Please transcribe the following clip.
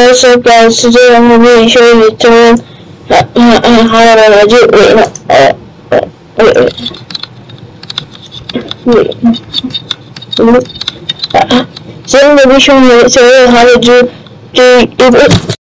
手表示这样的必须与中文，还有呢就真的必须所有他的就一个。